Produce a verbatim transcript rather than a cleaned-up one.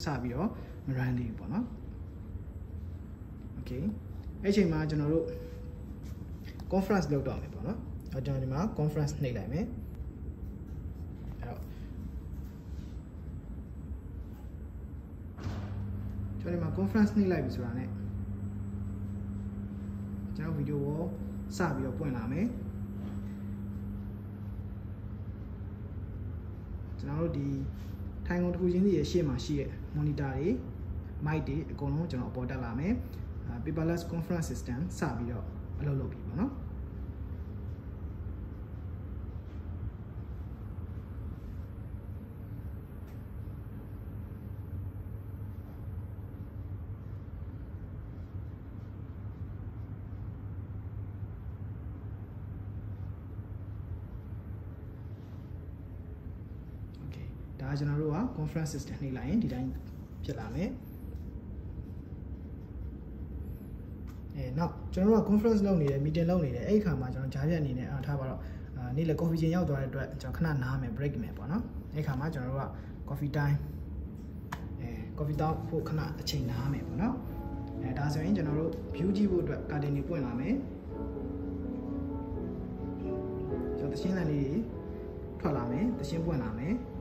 စပြီးတော့မ run သေးဘူးပေါ့နော် okay အဲ့ချိန်မှာကျွန်တော်တို့ conference လုပ်တော့မယ်ပေါ့နော်အဲ့ကျွန်တော်ဒီမှာ conference နှိပ်လိုက်မယ်အဲ့တော့ကျွန်တော်ဒီမှာ conference နှိပ်လိုက်ပြီဆိုတာ ਨੇ ကျွန်တော် video ကိုစပြီးတော့ပွင့်လာမယ်ကျွန်တော်တို့ဒီထိုင်ကုန်တစ်ခုချင်းစီရဲ့ရှေ့မှာရှိတဲ့ monitor တွေ mic တွေအကုန်လုံးကျွန်တော်အပေါ်တက်လာမယ် paperless conference system စပြီးတော့အလုပ်လုပ်ပြီပေါ့နော်ဒါကျွန်တော်တို့က conference system နှိပ်လိုက်ရင်ဒီတိုင်းဖြစ်လာမယ်အဲနောက်ကျွန်တော်တို့က conference လုပ်နေတယ် meeting လုပ်နေတယ်အဲ့ဒီခါမှာကျွန်တော်ဂျားပြတ်အနေနဲ့အားထားပါတော့နေ့လေ coffee ချိန်ရောက်သွားတဲ့အတွက်ကျွန်တော်ခဏနားမယ် break မယ်ပေါ့နော်အဲ့ဒီခါမှာကျွန်တော်တို့က coffee time အဲ coffee တောက်ဖို့ခဏအချိန်နားမယ်ပေါ့နော်အဲဒါဆိုရင်ကျွန်တော်တို့ view ကြည့်ဖို့အတွက် curtain တွေပွင့်လာမယ်ကျွန်တော်တရှင်းလန်လေးတွေထွက်လာမယ်တရှင်းပွင့်လာမယ်